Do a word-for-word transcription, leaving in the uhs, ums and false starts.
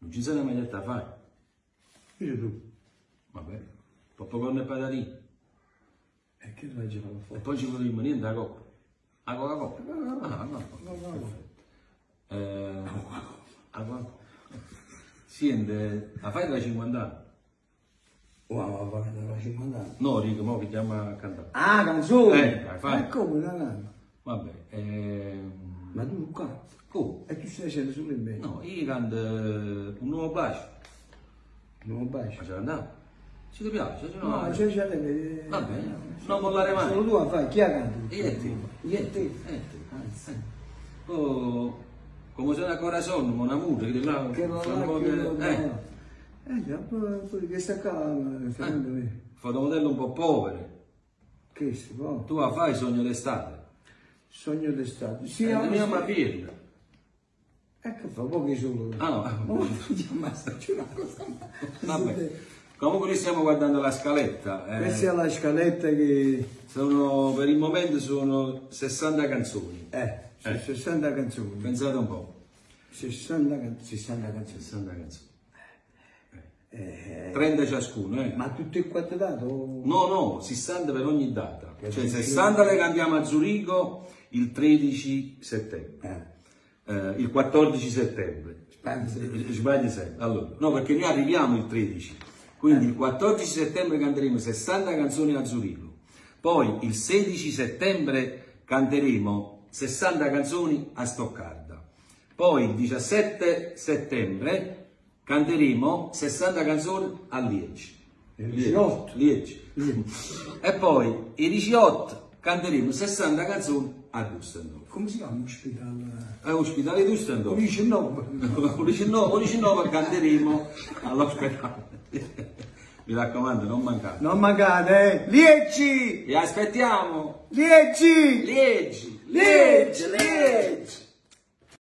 Non ci sei una maglietta da fare? Dice tu. Vabbè, popcorn e patatine. E che vai a fare E fuori? poi ci vogliamo niente la coppa. La Coca-Cola? Ah, la Coca-Cola. Eh, la Coca-Cola. Sente, la fai da cinquanta anni? Wow, va bene, da cinquanta anni. No, Rico, mo che chiama a cantare. Ah, canzoni! Eh, dai, fai. Ma come, non hanno? Vabbè, ehm... Ma tu qua? come? E tu stai facendo solo in me? No, io canto eh, un nuovo bacio. Non Ma bacio. ci andiamo? Ci ti piace? Se no, No, c'è c'è le... va bene, non mollare mai. Solo tu a fare, chi ha cantato? Io e te. Io e te. Eh, te. Oh, come se una corazon, mon amore, che là, Che lo fa un po' là, che che- lo eh, là. Eh, già, poi poi questa qua, secondo me, fotomodello un po' povere. che si può? Tu la fai sogno d'estate. Sogno d'estate. Sì, Eh, ma andiamo a sì. Pirla. Ecco, fa pochi solo. Ah no, Oh, ma c'è una cosa. vabbè. Comunque noi stiamo guardando la scaletta. eh, Questa è la scaletta che... sono, per il momento sono sessanta canzoni. Eh, sono Eh. sessanta canzoni. Pensate un po'. sessanta, can- sessanta canzoni. sessanta canzoni. Eh, trenta ciascuno, eh. ma tutte e quattro date? o- No, no, sessanta per ogni data. Che Cioè dici? sessanta le cantiamo a Zurigo il tredici settembre. Eh. Eh, il quattordici settembre. Sbagli. Eh, Sbagli sempre. Allora, no, perché noi arriviamo il tredici. Quindi il quattordici settembre canteremo sessanta canzoni a Zurigo. Poi il sedici settembre canteremo sessanta canzoni a Stoccarda. Poi il diciassette settembre canteremo sessanta canzoni a Liegi. Il diciotto. Liegi. E poi il diciotto canteremo sessanta canzoni a Düsseldorf. Come si chiama l'ospedale? È ospedale Düsseldorf. diciannove. Con diciannove, diciannove canteremo all'ospedale. Mi raccomando, non mancate. Non mancate, eh! Liegi! Vi aspettiamo! Liegi! Liegi! Liegi! Liegi!